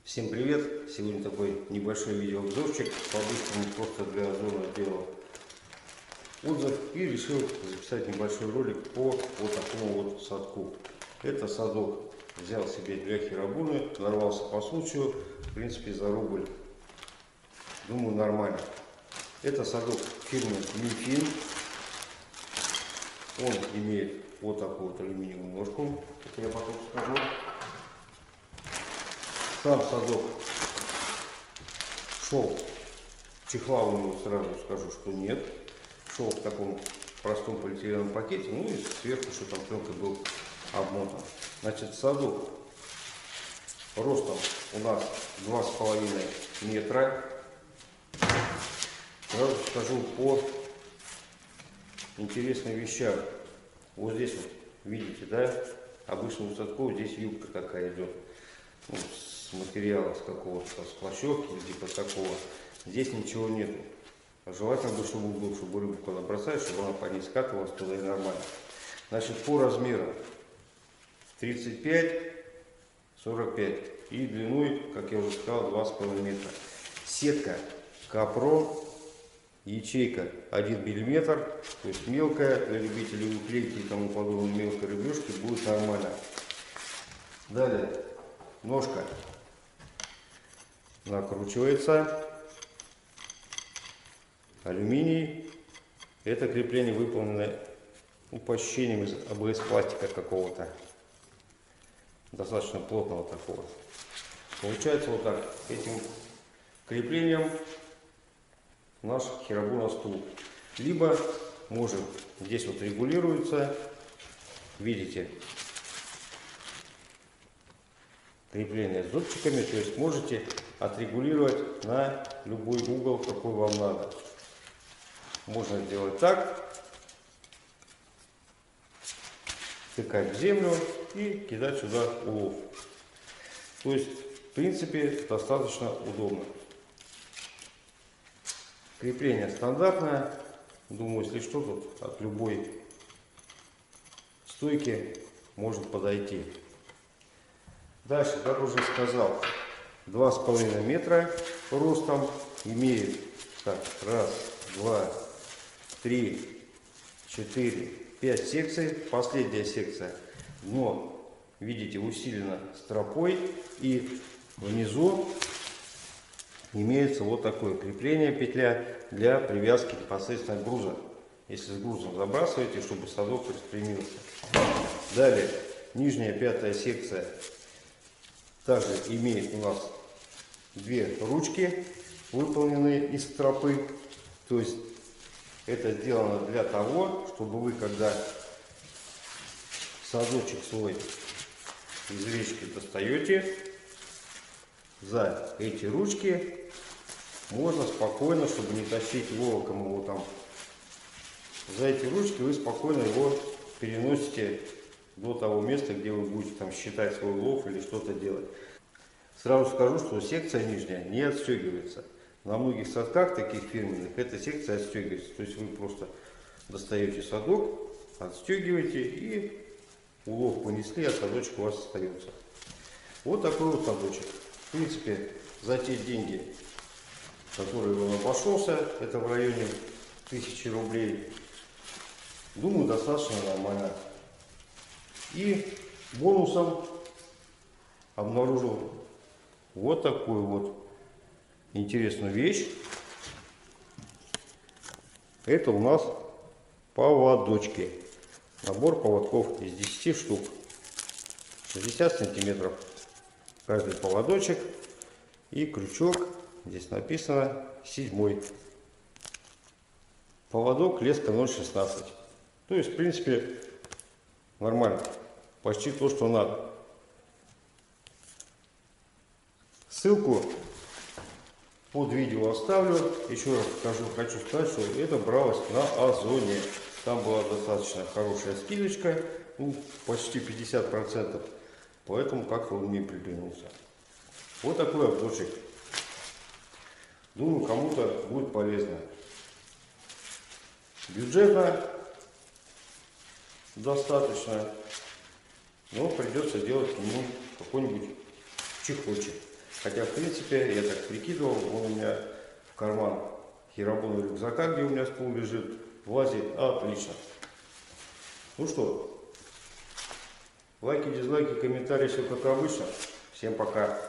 Всем привет! Сегодня такой небольшой видеообзорчик, по-быстрому, просто для обзора сделал отзыв и решил записать небольшой ролик по вот такому вот садку. Это садок взял себе для хиробуны, нарвался по случаю, в принципе за рубль, думаю, нормально. Это садок фирмы Мифин. Он имеет вот такую вот алюминиевую ножку, как я потом скажу. Сам садок шел, чехла у него, сразу скажу, что нет. Шел в таком простом полиэтиленовом пакете, ну и сверху, что там пленкой был обмотан. Значит, садок ростом у нас 2,5 метра. Сразу скажу по интересным вещам. Вот здесь вот, видите, да, обычно у садков здесь юбка такая идет. Ну, с материала, с какого-то, с плащевки или типа такого. Здесь ничего нету. Желательно бы, чтобы был, чтобы рыбу когда бросаешь, чтобы она по ней скатывалась туда и нормально. Значит, по размеру 35-45 и длиной, как я уже сказал, 2,5 метра. Сетка Капрон, ячейка 1 миллиметр, то есть мелкая, для любителей уклейки и тому подобной мелкой рыбешки будет нормально. Далее ножка накручивается. Алюминий. Это крепление выполнено упощением из АБС пластика какого-то. Достаточно плотного такого. Получается вот так. Этим креплением наш хиробуна стул. Либо можем, здесь вот регулируется, видите, крепление с зубчиками, то есть можете отрегулировать на любой угол, какой вам надо. Можно сделать так, втыкать в землю и кидать сюда улов. То есть, в принципе, достаточно удобно. Крепление стандартное. Думаю, если что, тут от любой стойки может подойти. Дальше, как уже сказал, 2,5 метра ростом, имеет так, 1, 2, 3, 4, 5 секций. Последняя секция, дно, видите, усилено стропой, и внизу имеется вот такое крепление, петля для привязки непосредственно груза. Если с грузом забрасываете, чтобы садок распрямился. Далее, нижняя 5-я секция также имеет у нас 2 ручки, выполненные из стропы. То есть это сделано для того, чтобы вы, когда садочек свой из речки достаете, за эти ручки можно спокойно, чтобы не тащить волоком его там, за эти ручки вы спокойно его переносите до того места, где вы будете там считать свой улов или что-то делать. Сразу скажу, что секция нижняя не отстегивается. На многих садках таких фирменных эта секция отстегивается. То есть вы просто достаете садок, отстегиваете и улов понесли, а садочек у вас остается. Вот такой вот садочек. В принципе, за те деньги, которые он обошелся, это в районе 1000 рублей, думаю, достаточно нормально. И бонусом обнаружил вот такую вот интересную вещь. Это у нас поводочки. Набор поводков из 10 штук. 60 сантиметров каждый поводочек. И крючок, здесь написано 7. Поводок леска 0,16. То есть, в принципе, нормально. Почти то, что надо. Ссылку под видео оставлю. Еще раз хочу сказать, что это бралось на Озоне. Там была достаточно хорошая скидочка, ну, почти 50%. Поэтому как-то он мне приглянулся. Вот такой обзорчик. Думаю, кому-то будет полезно. Бюджетно достаточно, но придется делать к нему какой-нибудь чехольчик. Хотя, в принципе, я так прикидывал, он у меня в карман хиробона рюкзака, где у меня стул лежит, влазит отлично. Ну что, лайки, дизлайки, комментарии, все как обычно. Всем пока.